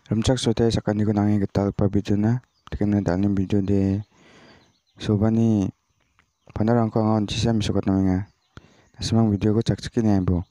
Ramchak sote sakani ko nangi getal pa video na tekena dalam video de sobhani panarang ko ngon cisa misokot namenga nasimang video ko cakciki nih bu.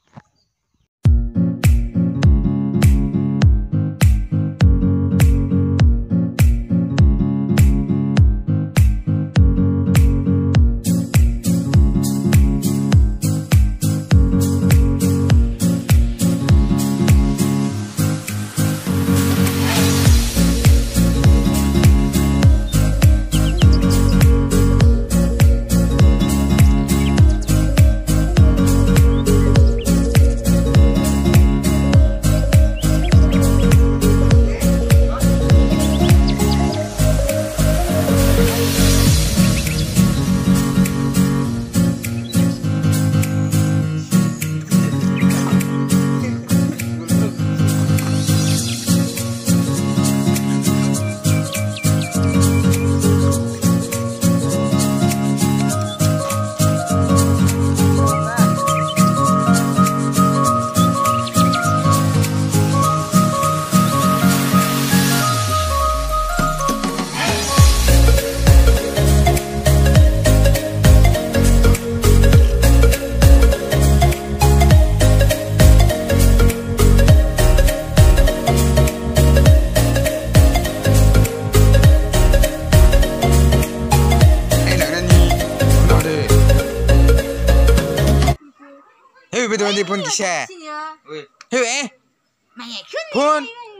Hei, betul ni pun kisah. Hei, pun.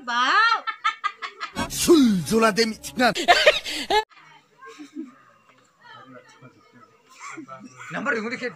술 졸라 재밌지나. Nomor yang udah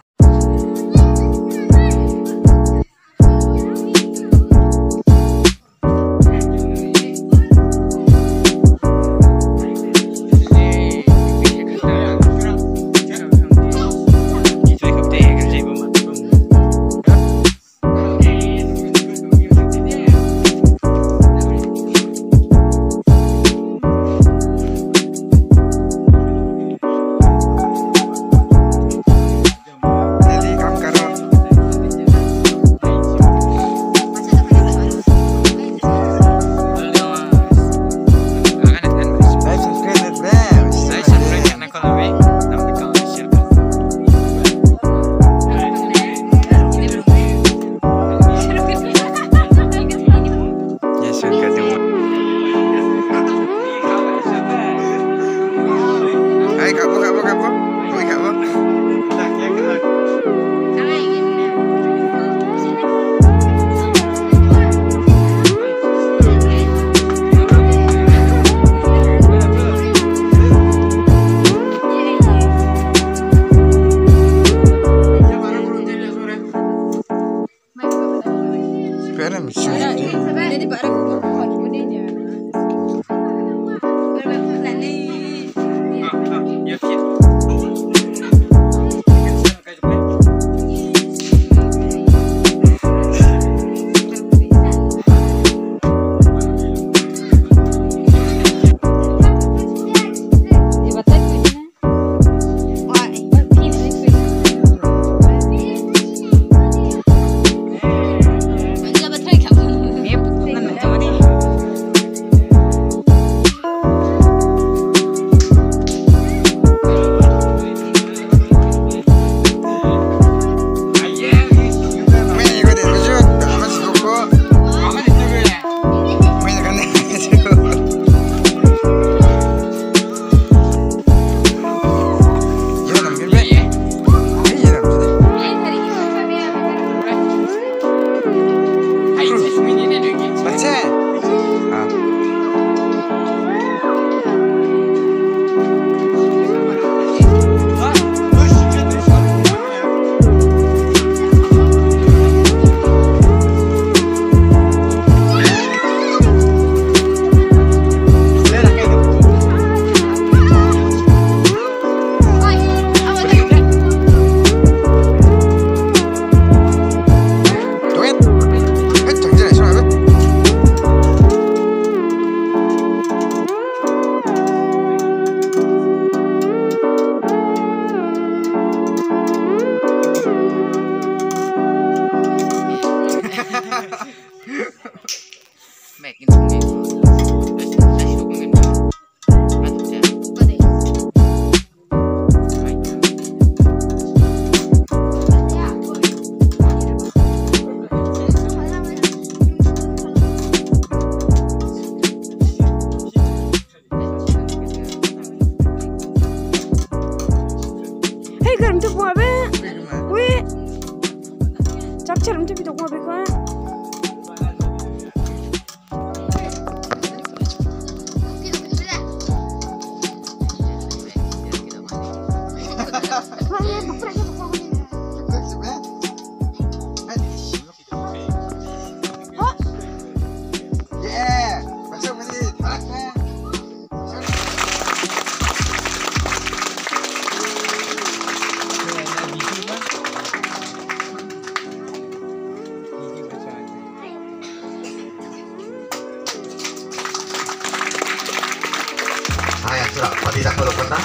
Pati tak perlu kena.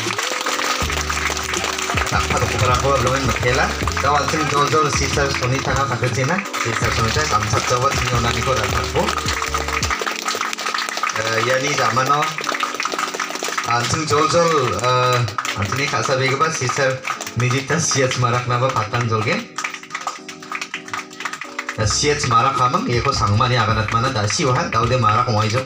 Tak perlu kena kau belum makelah. Kawal sini jol sisa suni tengah pakai cina. Sisa suni saya samsat jawat sini orang ikut datang ko. Ya ni zaman no. Sini jol sini kasar begi pas sisa nijita siat semarak naba patan jol gen. Siat semarak kamang ye ko sangma ni aganat mana dah siwahan kau de marak muai jo.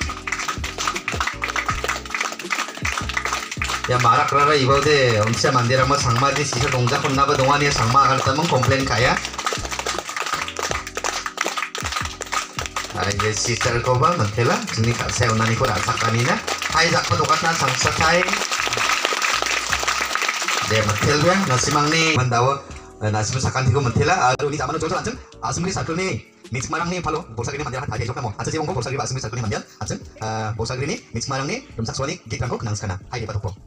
Ya marak rara ibaw de unsya mandira mo sangma di sisa dongja kunna ba dongan ya sangma agar tamang komplain kaya. Ye sisa ko ba mantela sini kak saya unani ko rasa kanina. Hai jak pa dokat na sangsa kai. De mantel ya nasimang ni mandawa nasim sakan tigo mantela adu ni zaman jojo anceng asmri satu ni mix marang ni palo bolsa gini mandiran hai jok namo anceng jebong ko bolsa gini asmri satu ni mandiran anceng bolsa gini mix marang ni rumsak suani git rangko kenang skana hai pa topo.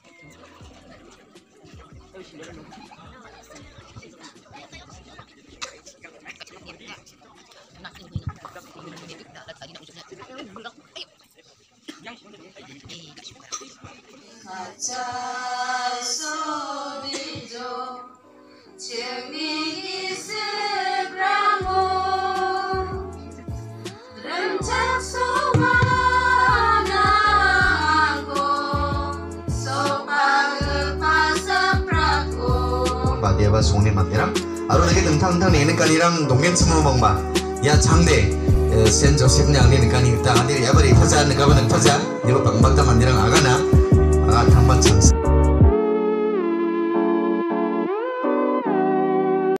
Dia basung ni matiram. Aru lagi tentang ni kanirang dongeng semua bang ba. Ya cangde sen Joseph ni angin kanir ta angin ya beri fajar negara negara fajar. Dia bang bang ta mandirang agana agat hambat sang.